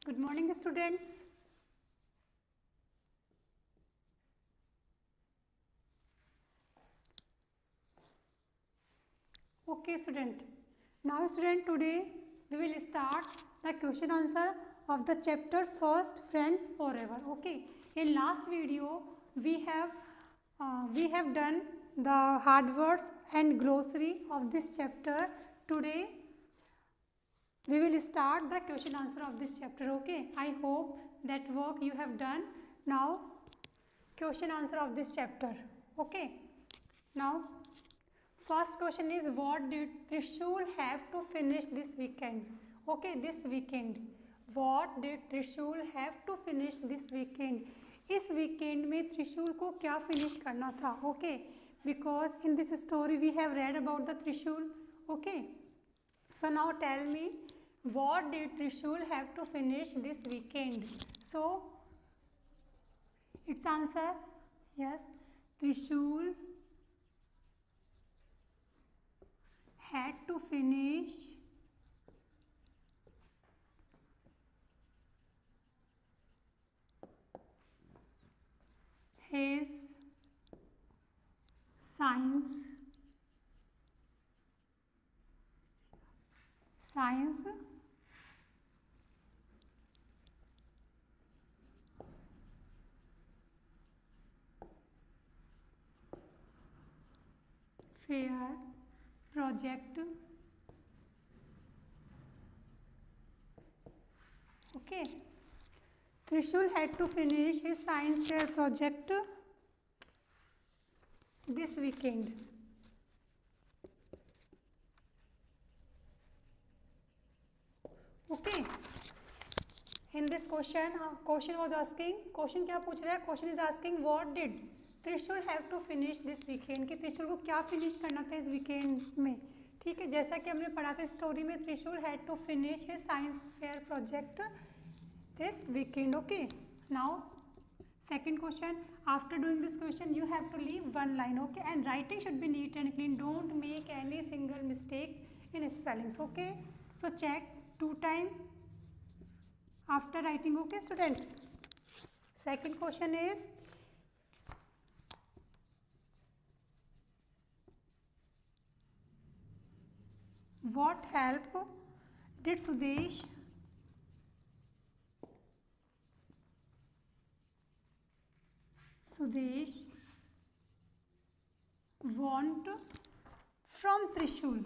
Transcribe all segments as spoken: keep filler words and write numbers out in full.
Good morning, students. Okay, student. Now, student, today we will start the question answer of the chapter First Friends Forever. Okay. In last video, we have uh, we have done the hard words and glossary of this chapter. Today, we will start the question answer of this chapter. Okay. I hope that work you have done. Now, question answer of this chapter. Okay. Now, first question is, what did Trishul have to finish this weekend? Okay, this weekend. What did Trishul have to finish this weekend? इस weekend में त्रिशूल को क्या finish करना था? Okay, because in this story we have read about the Trishul. Okay, so now tell me, what did Trishul have to finish this weekend? So its answer, yes, Trishul had to finish his science science fair project. Okay, Trishul had to finish his science fair project this weekend. Okay, in this question, uh, question was asking, question क्या पूछ रहा है? Question is asking, what did Trishul have to finish this weekend? कि त्रिशूल को क्या finish करना था इस weekend में? ठीक है, जैसा कि हमने पढ़ा था स्टोरी में, त्रिशूल had to finish his science fair project this weekend. Okay, now second question, after doing this question you have to leave one line. Okay, and writing should be neat and clean. Don't make any single mistake in spellings. Okay, so check two time after writing. Okay, student. Second question is, what help did Sudesh Sudesh want from Trishul?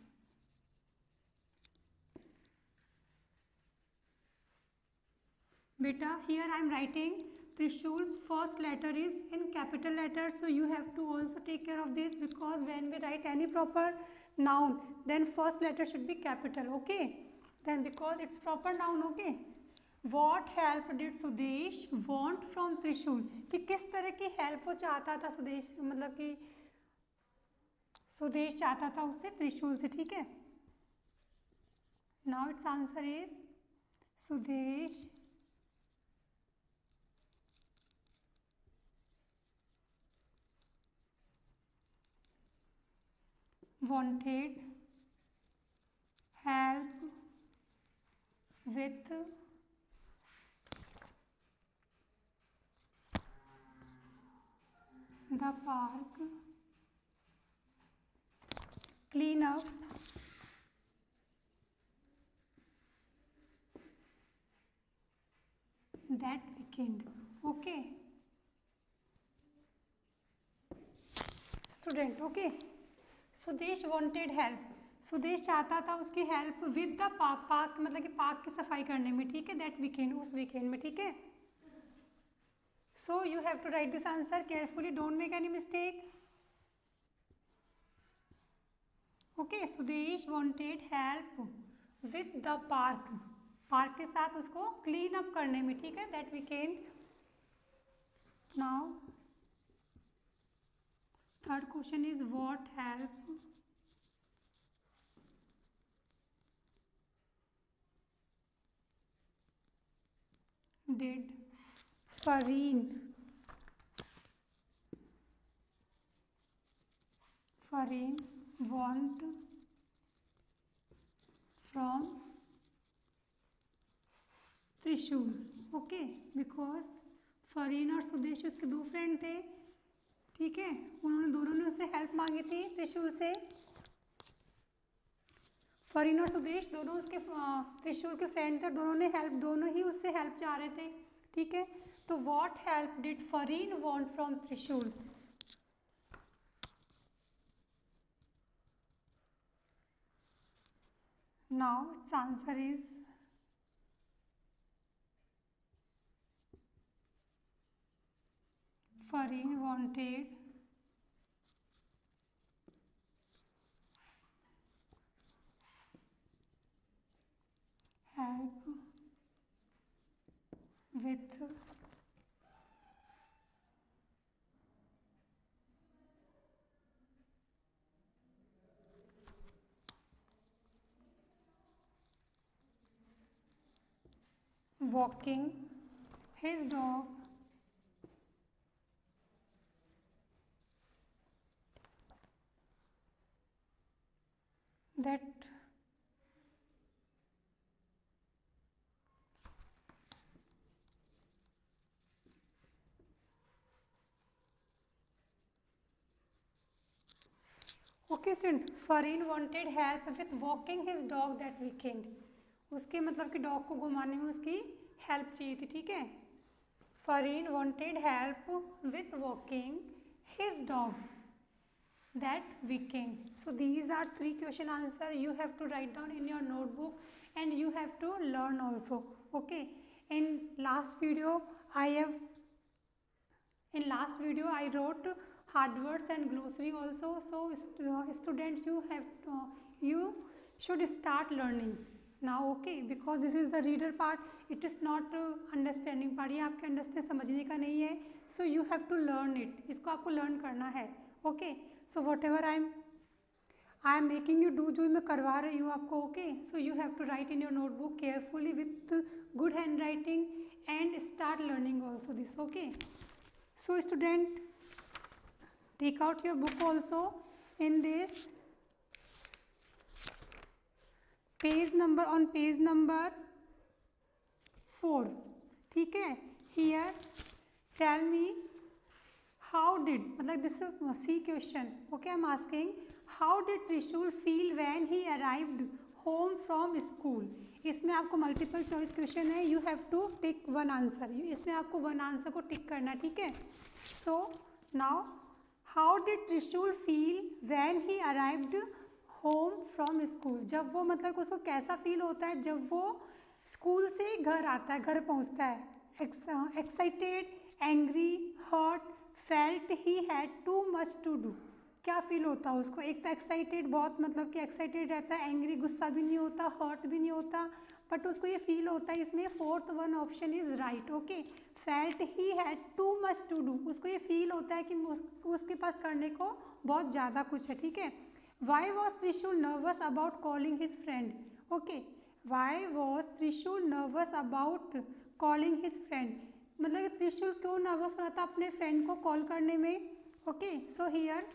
Beta, here I am writing Trishul's first letter is in capital letter, so you have to also take care of this, because when we write any proper noun, then first letter should be capital. Okay, then because it's proper noun. Okay, what help did Sudesh want from Trishul? कि किस तरह की help वो चाहता था सुदेश, मतलब कि सुदेश चाहता था उससे त्रिशूल से. ठीक है, now its answer is Sudesh wanted help with the park clean up that weekend. Okay, student. Okay, Sudesh wanted help. Sudesh चाहता था उसकी help with the park. Park मतलब कि पार्क की सफाई करने में. ठीक है, दैट वीकेंड, उस वीकेंड में. ठीक है, so you have to write this answer carefully, don't make any mistake. Okay, Sudesh wanted help with the park. Park के साथ उसको क्लीन अप करने में. ठीक है, that weekend. Now third question is, what help did Fareen Fareen want from Trishul, okay, because Fareen और सुदेश उसके दो फ्रेंड थे, ठीक है, उन्होंने दोनों ने उससे हेल्प मांगी थी त्रिशूल से। फरीन और सुदेश दोनों उसके त्रिशूल के फ्रेंड थे, दोनों ने हेल्प दोनों ही उससे हेल्प चाह रहे थे, ठीक है। तो what help did Fareen want from Trishul? Now it's answer is Fareen wanted help with walking his dog that okay student, Fareen wanted help with walking his dog that weekend, उसके मतलब कि डॉग को घुमाने में उसकी हेल्प चाहिए थी, ठीक है। Fareen wanted help with walking his dog that weekend. So these are three question answer you have to write down in your notebook and you have to learn also, okay. In last video I have in last video I wrote hard words and glossary also, so uh, student you have to, you should start learning now, okay, because this is the reader part, it is not uh, understanding part, ये आपके understand समझने का नहीं है, so you have to learn it, इसको आपको learn करना है, okay. So whatever I am I am making you do, जो मैं करवा रही हूँ आपको, okay, so you have to write in your notebook carefully with good handwriting and start learning also this, okay. So student, take out your book also. In this page number, on page number four, ठीक है, here tell me how did, मतलब this is C question, okay, I'm asking how did Trishul feel when he arrived home from school. इसमें आपको multiple choice question है, you have to tick one answer, इसमें आपको one answer को टिक करना, ठीक है. So now how did Trishul feel when he arrived home from school. जब वो मतलब उसको कैसा फील होता है जब वो स्कूल से घर आता है, घर पहुंचता है. Excited, angry, hurt, felt he had too much to do. क्या फील होता है उसको? एक तो एक्साइटेड, बहुत मतलब कि एक्साइटेड रहता है, एंग्री गुस्सा भी नहीं होता, हर्ट भी नहीं होता, बट उसको ये फील होता है. इसमें fourth one option is right. Okay, felt he had too much to do. उसको ये फील होता है कि उस, उसके पास करने को बहुत ज़्यादा कुछ है. ठीक है. Why was Trishul nervous about calling his friend. Okay, why was Trishul nervous about calling his friend. मतलब त्रिशूल क्यों नर्वस हो रहा था अपने फ्रेंड को कॉल करने में. Okay, so here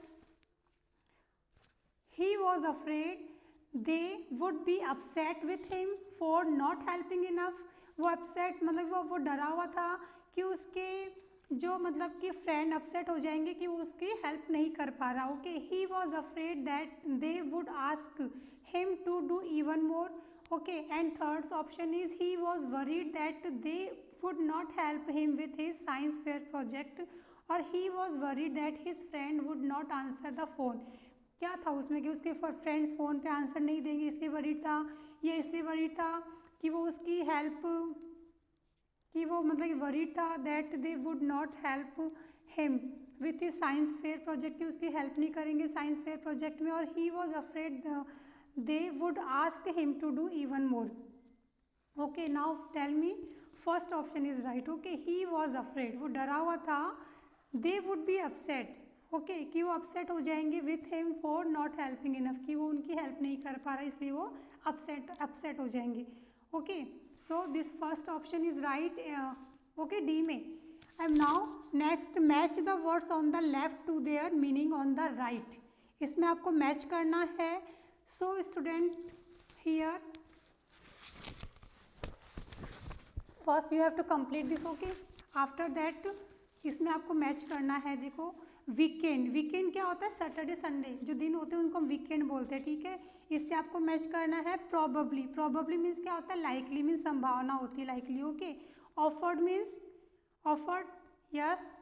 he was afraid they would be upset with him for not helping enough. वो upset मतलब वो वो डरा हुआ था कि उसके जो मतलब कि फ्रेंड अपसेट हो जाएंगे कि वो उसकी हेल्प नहीं कर पा रहा. Okay, he was afraid that they would ask him to do even more. Okay, and third option is he was worried that they would not help him with his science fair project, और he was worried that his friend would not answer the phone. क्या था उसमें कि उसके friends phone पे answer नहीं देंगे इसलिए वरीड था, या इसलिए वरीड था कि वो उसकी हेल्प कि वो मतलब वरीड था that they would not help him with his science fair project, की उसकी हेल्प नहीं करेंगे साइंस फेयर प्रोजेक्ट में. और he was afraid they would ask him to do even more. Okay, now tell me first option is right. Okay, he was afraid, वो डरा हुआ था. They would be upset, okay okay, कि वो upset हो जाएंगे with him for not helping enough, कि वो उनकी हेल्प नहीं कर पा रहा इसलिए वो अपसेट अपसेट हो जाएंगे. Okay, so this first option is right. Okay, D में. And now next, match the words on the left to their meaning on the right. इसमें आपको मैच करना है. So student here first you have to complete this, okay. After that इसमें आपको match करना है। देखो वीकेंड, वीकेंड क्या होता है? सैटरडे संडे जो दिन होते हैं उनको हम वीकेंड बोलते हैं, ठीक है। इससे आपको मैच करना है प्रॉबेबली। प्रॉबेबली मीन्स क्या होता है? लाइकली मीन्स संभावना होती है, likely, okay. Offered means offered, yes.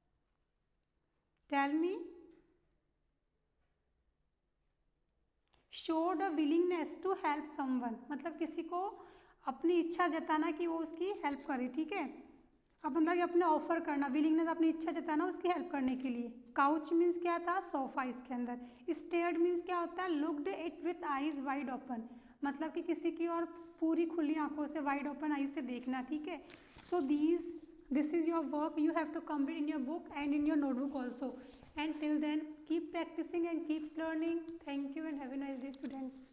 Tell me. Showed a willingness to help someone, मतलब किसी को अपनी इच्छा जताना कि वो उसकी हेल्प करे, ठीक है। अब मतलब कि अपने ऑफर करना, विलिंगनेस अपनी इच्छा जताना उसकी हेल्प करने के लिए। काउच मीन्स क्या था? सोफा इसके अंदर। स्टेयर्ड मीन्स क्या होता है? Looked it with eyes wide open, मतलब कि किसी की और पूरी खुली आंखों से, वाइड ओपन आईज से देखना, ठीक है। So these this is your work, you have to complete in your book and in your notebook also. And till then, keep practicing and keep learning. Thank you and have a nice day, students.